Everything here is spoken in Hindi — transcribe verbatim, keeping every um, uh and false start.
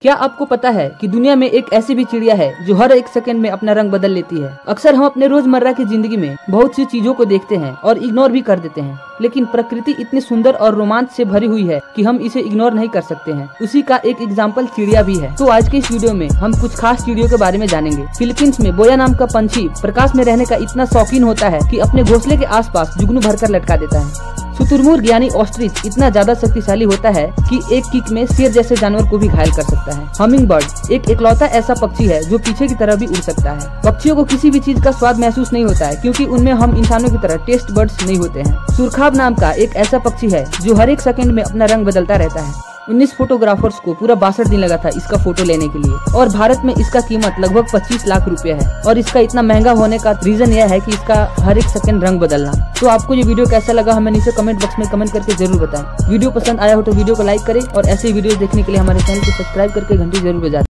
क्या आपको पता है कि दुनिया में एक ऐसी भी चिड़िया है जो हर एक सेकंड में अपना रंग बदल लेती है। अक्सर हम अपने रोजमर्रा की जिंदगी में बहुत सी चीजों को देखते हैं और इग्नोर भी कर देते हैं, लेकिन प्रकृति इतनी सुंदर और रोमांच से भरी हुई है कि हम इसे इग्नोर नहीं कर सकते हैं। उसी का एक एग्जाम्पल चिड़िया भी है। तो आज के इस वीडियो में हम कुछ खास चिड़ियों के बारे में जानेंगे। फिलीपींस में बोया नाम का पंछी प्रकाश में रहने का इतना शौकीन होता है कि अपने घोंसले के आसपास जुगनू भरकर लटका देता है। शुतुरमुर्ग यानी ऑस्ट्रिच इतना ज्यादा शक्तिशाली होता है कि एक किक में शेर जैसे जानवर को भी घायल कर सकता है। हमिंग बर्ड एक इकलौता ऐसा पक्षी है जो पीछे की तरफ भी उड़ सकता है। पक्षियों को किसी भी चीज का स्वाद महसूस नहीं होता है क्योंकि उनमें हम इंसानों की तरह टेस्ट बर्ड्स नहीं होते हैं। सुरखाब नाम का एक ऐसा पक्षी है जो हर एक सेकंड में अपना रंग बदलता रहता है। उन्नीस फोटोग्राफर्स को पूरा बासठ दिन लगा था इसका फोटो लेने के लिए और भारत में इसका कीमत लगभग पच्चीस लाख रुपया है। और इसका इतना महंगा होने का रीजन यह है कि इसका हर एक सेकंड रंग बदलना। तो आपको ये वीडियो कैसा लगा हमें नीचे कमेंट बॉक्स में कमेंट करके जरूर बताएं। वीडियो पसंद आया हो तो वीडियो को लाइक करें और ऐसे वीडियो देखने के लिए हमारे चैनल को सब्सक्राइब करके घंटी जरूर बजाएं।